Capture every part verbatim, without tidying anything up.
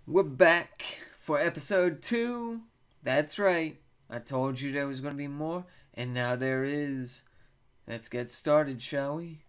We're back for episode two. That's right. I told you there was going to be more, and now there is. Let's get started, shall we?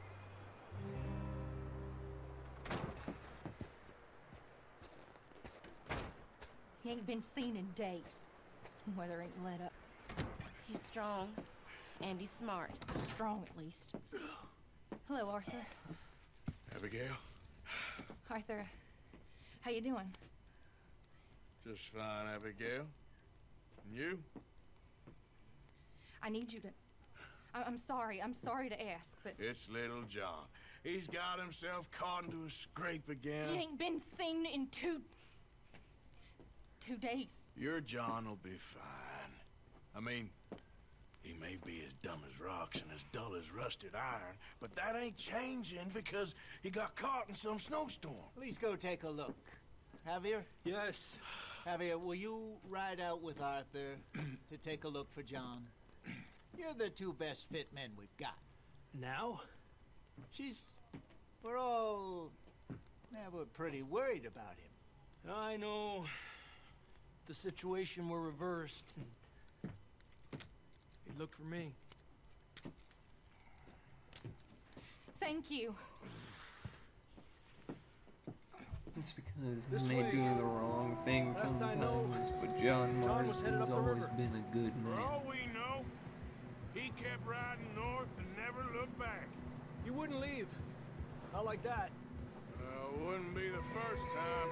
He ain't been seen in days. Weather ain't let up. He's strong, and he's smart. Strong, at least. Hello, Arthur. Abigail? Arthur, how you doing? Just fine, Abigail. And you? I need you to... I I'm sorry. I'm sorry to ask, but... It's little John. He's got himself caught into a scrape again. He ain't been seen in two... two days. Your John will be fine. I mean, he may be as dumb as rocks and as dull as rusted iron, but that ain't changing because he got caught in some snowstorm. Please go take a look. Javier? Yes. Javier, will you ride out with Arthur to take a look for John? You're the two best fit men we've got. Now? She's... We're all... Yeah, we're pretty worried about him. I know. The situation were reversed. He looked for me. Thank you. It's because This he may way. do the wrong thing Last I know, sometimes, but John John was headed Marston's up the always river. been a good For man. all we know, he kept riding north and never looked back. You wouldn't leave. Not like that. Uh, wouldn't be the first time.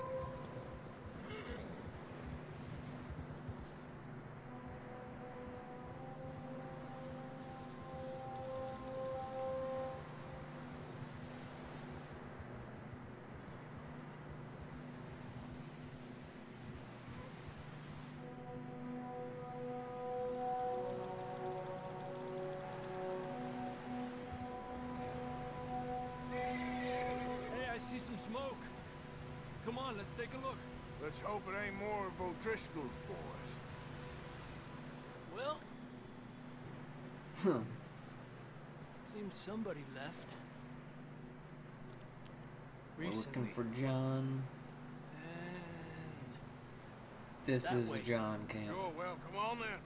Hey, I see some smoke. Come on, let's take a look. Let's hope it ain't more of O'Driscoll's boys. Well, Huh. seems somebody left. We're Recently. looking for John. And This That is way. John Camp. Sure, well, come on then.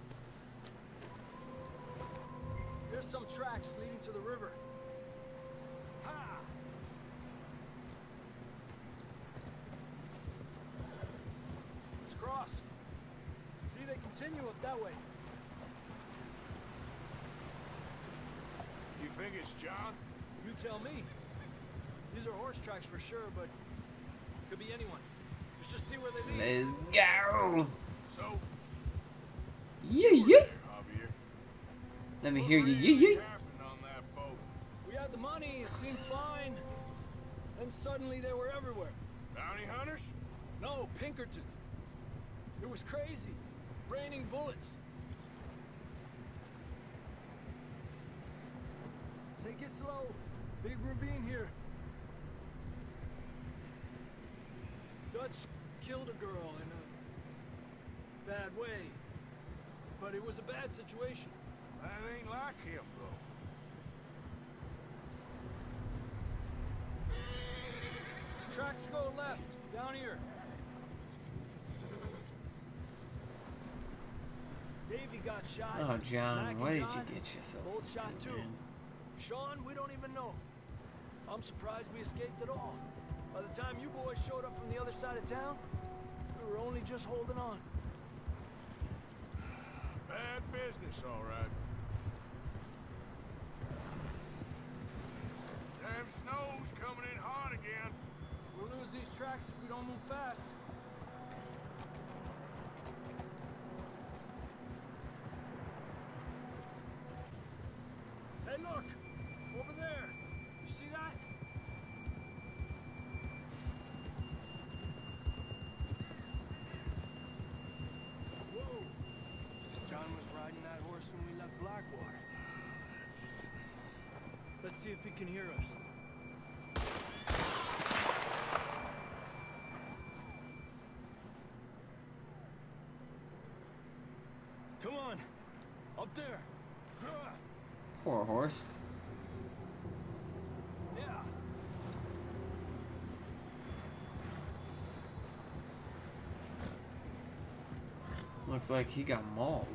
there's some tracks leading to the river. Ha! Let's cross. See, they continue up that way. You think it's John? You tell me. These are horse tracks for sure, but could be anyone. Let's just see where they lead. Let's go! So, Yeah, you were yeah. there, Javier. Let me What hear you, really yeah, yeah. happened on that boat? We had the money, it seemed fine. Then suddenly they were everywhere. Bounty hunters? No, Pinkertons. It was crazy. Raining bullets. Take it slow. Big ravine here. Dutch killed a girl in a bad way. But it was a bad situation. That ain't like him, though. Tracks go left, down here. Davey got shot. Oh, John, Mac what and did you John get yourself both shot into, too. man? Sean, we don't even know. I'm surprised we escaped at all. By the time you boys showed up from the other side of town, we were only just holding on. Bad business, all right. Damn snow's coming in hard again. We'll lose these tracks if we don't move fast. Hey, look! Over there! You see that? Whoa! John was riding that horse when we left Blackwater. Let's see if he can hear us. Come on! Up there! Poor horse. Yeah. Looks like he got mauled.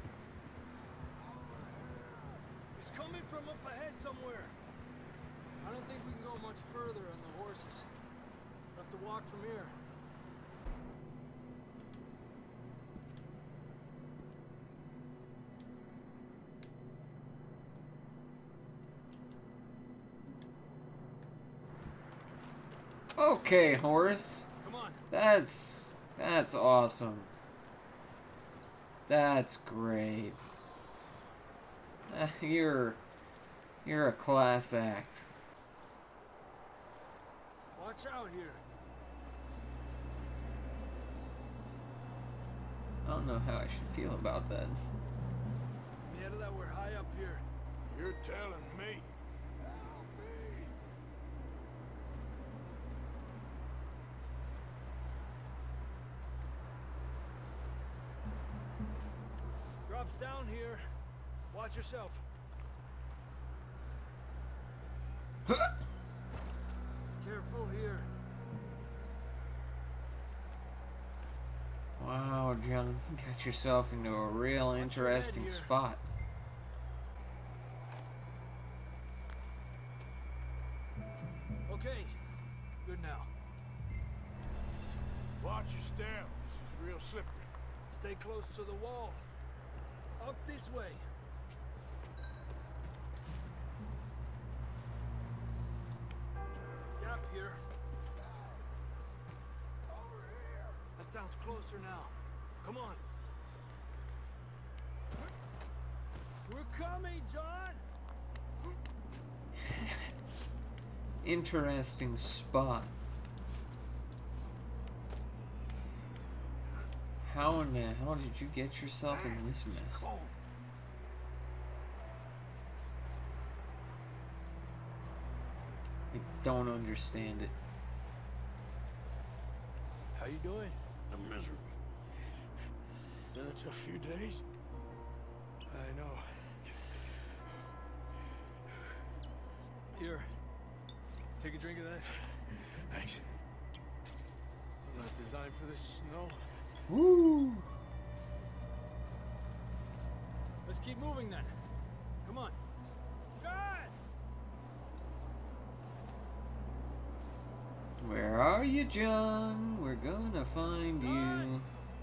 It's coming from up ahead somewhere. I don't think we can go much further on the horses. We'll have to walk from here. Okay, horse. Come on. That's that's awesome. That's great. Uh, you're you're a class act. Watch out here. I don't know how I should feel about that. Yeah, that we're high up here. You're telling me. Drops down here. Watch yourself. Careful here. Wow, John, you got yourself into a real interesting spot. Okay, good now. Watch your step. This is real slippery. Stay close to the wall. Up this way. Gap here. That sounds closer now. Come on. We're coming, John! Interesting spot. How in the hell did you get yourself in this mess? I don't understand it. How you doing? I'm miserable. Been a tough few days. I know. Here. Take a drink of that. Thanks. I'm not designed for this snow. Woo! Let's keep moving then. Come on. God! Where are you, John? We're gonna find you.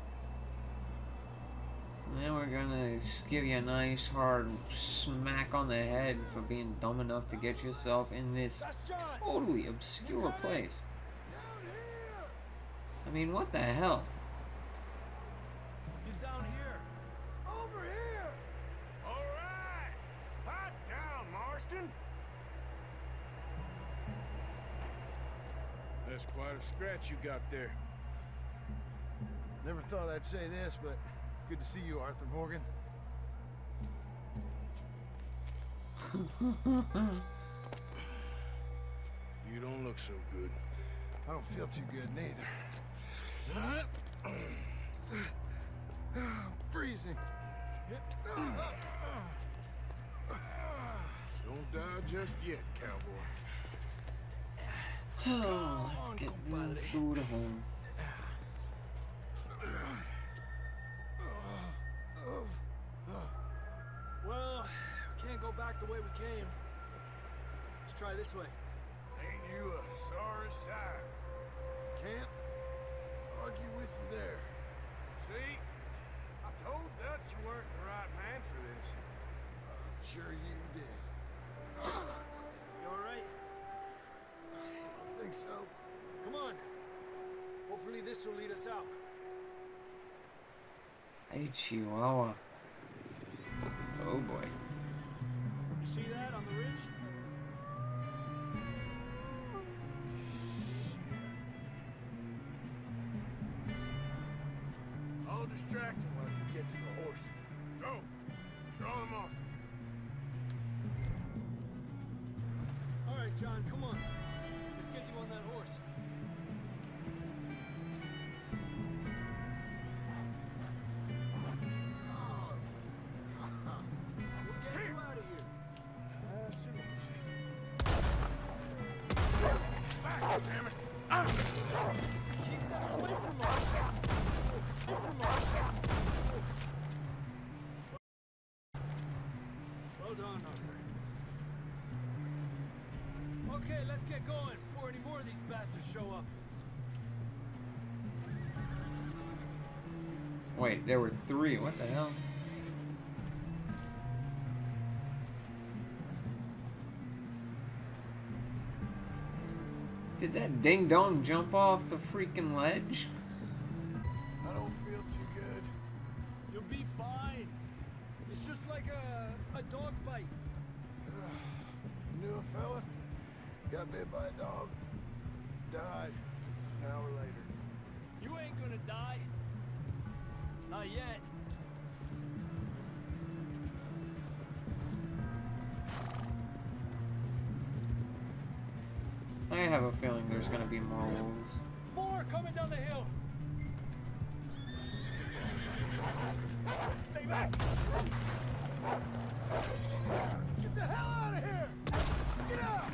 And then we're gonna give you a nice hard smack on the head for being dumb enough to get yourself in this totally obscure place. I mean, what the hell? He's down here. Over here! All right! Hot down, Marston! That's quite a scratch you got there. Never thought I'd say this, but good to see you, Arthur Morgan. You don't look so good. I don't feel too good neither. I'm freezing. Don't die just yet, cowboy. Oh, let's get this dude home. Well, we can't go back the way we came. Let's try this way. Ain't you a sorry sight? Can't argue with you there. See? I told Dutch you weren't the right man for this. I'm sure you did. You alright? I think so. Come on. Hopefully this will lead us out. Hey, Chihuahua. Oh boy. You see that on the ridge? I'll distract him while you get to the horses. Go! Draw them off. Alright, John, come on. Let's get you on that horse. We'll get you out of here. Nice and easy. Back, damn it! Ah! Keep that away from us. Away from us. before these bastards show up. Wait, there were three. What the hell? Did that ding dong jump off the freaking ledge? I don't feel too good. You'll be fine. It's just like a, a dog bite. Knew a fella, got bit by a dog, died an hour later. You ain't gonna die. Not yet. I have a feeling there's gonna be more wolves. More coming down the hill. Stay back. Get the hell out of here. Get out.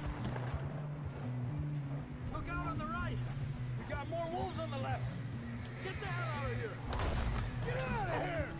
Look out on the right. We got more wolves on the left. Get the hell out of here. Get out of here.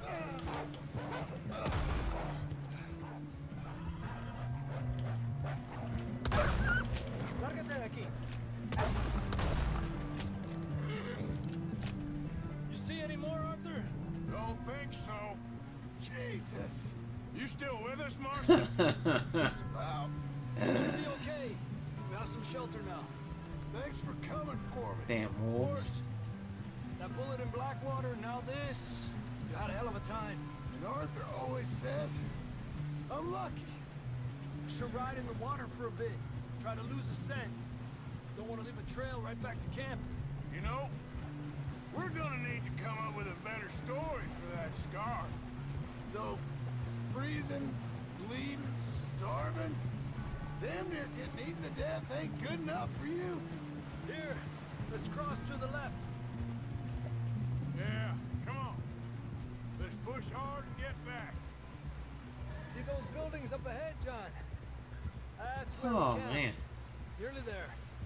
You see any more, Arthur? Don't think so. Jesus, You still with us, Marston? just about. We'll be okay. We have some shelter now. Thanks for coming for me. Damn Of wolves. course. That bullet in Blackwater, now this. You had a hell of a time. And Arthur always says, I'm lucky. Should ride in the water for a bit. Try to lose a scent. Don't want to leave a trail right back to camp. You know, we're gonna need to come up with a better story for that scar. So, freezing, bleeding, starving, damn near getting eaten to death ain't good enough for you. Here, let's cross to the left. Yeah, come on. Let's push hard and get back. See those buildings up ahead, John? That's where Oh, we camped. man. Nearly there.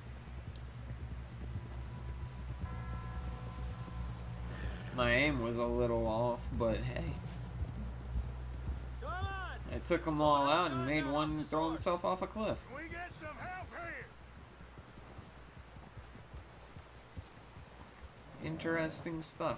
My aim was a little off, but hey. Come on! I took them all out and made one throw himself off a cliff. Can we get some help here? Interesting stuff.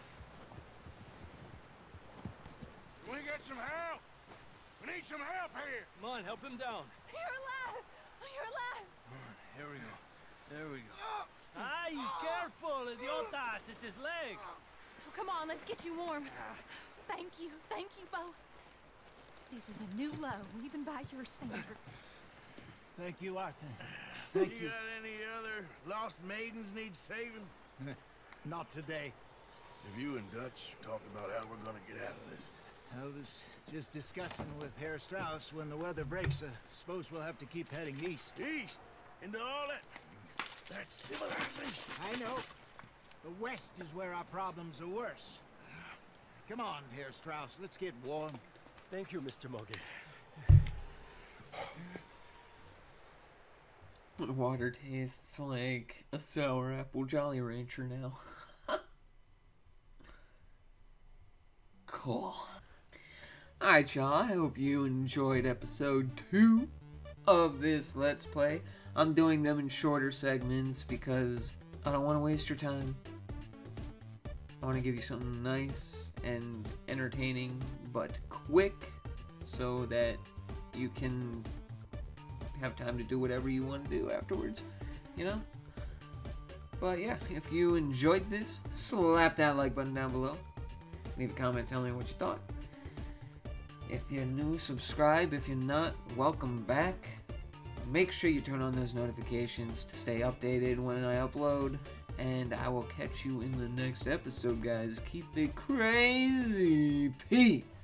Can we get some help? We need some help here. Come on, help him down. You're alive! You're alive! Here we go. There we go. Ay, careful, idiotas! It's his leg. Oh, come on, let's get you warm. Thank you, thank you both. This is a new low, even by your standards. Thank you, Arthur. Thank you you. got any other lost maidens need saving? Not today. Have you and Dutch talked about how we're gonna get out of this? I was just discussing with Herr Strauss when the weather breaks. I suppose we'll have to keep heading east. East? Into all that... that civilization? I know. The west is where our problems are worse. Come on, Herr Strauss, let's get warm. Thank you, Mister Morgan. Water tastes like a sour apple Jolly Rancher now. Cool. Alright, y'all. I hope you enjoyed episode two of this Let's Play. I'm doing them in shorter segments because I don't want to waste your time. I want to give you something nice and entertaining, but quick, so that you can have time to do whatever you want to do afterwards, you know? But yeah, if you enjoyed this, slap that like button down below. Leave a comment telling me what you thought. If you're new, subscribe. If you're not, welcome back. Make sure you turn on those notifications to stay updated when I upload. And I will catch you in the next episode, guys. Keep it crazy. Peace.